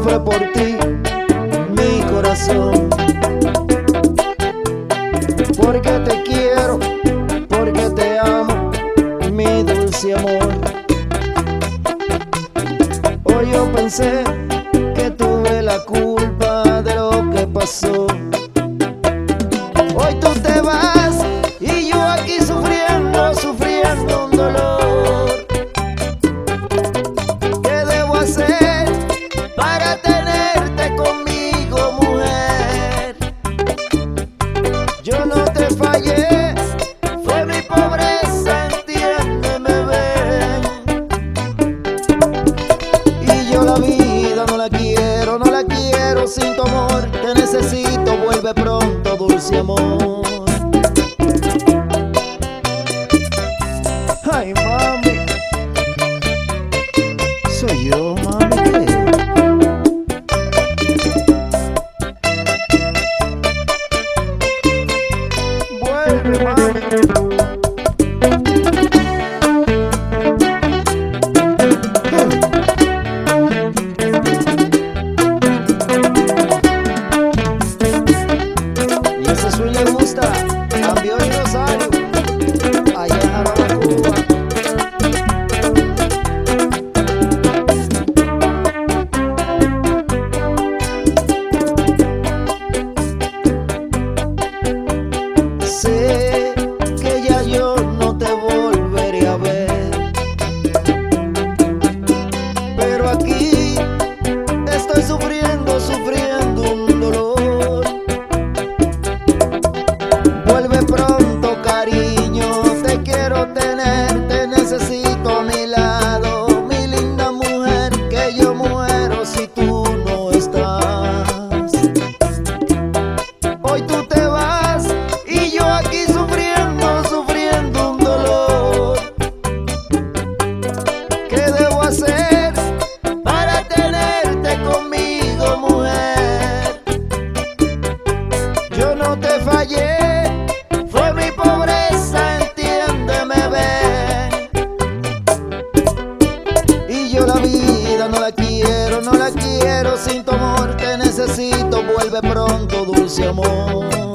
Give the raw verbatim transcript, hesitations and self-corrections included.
sufre por ti mi corazón. Porque te quiero, porque te amo, mi dulce amor. Hoy yo pensé que tuve la culpa de lo que pasó. Hoy tú te vas y yo aquí sufriendo, sufriendo un dolor. ¿Qué debo hacer para tenerte conmigo, mujer? Yo no te fallé, fue mi pobreza, entiéndeme, ven. Y yo la vida no la quiero, no la quiero sin tu amor. Te necesito, vuelve pronto, dulce amor. Ay, mami, soy yo, mami, ¿qué? Vuelve, mami. Y ese swing le gusta, Cambio y Rosario, allá en Jaraba, Cuba. Sé que ya yo no te volveré a ver, pero aquí estoy sufriendo, sufriendo un dolor. Vuelve pronto, cariño, te quiero tener, te necesito a mi lado, mi linda mujer, que yo muero si tú no estás. Hoy tú te vas y yo aquí sufriendo, sufriendo un dolor. ¿Qué debo hacer para tenerte conmigo, mujer? Yo no te fallé, fue mi pobreza, entiéndeme, ven. Y yo la vida no la quiero, no la quiero sin tu amor. Te necesito, vuelve pronto, dulce amor.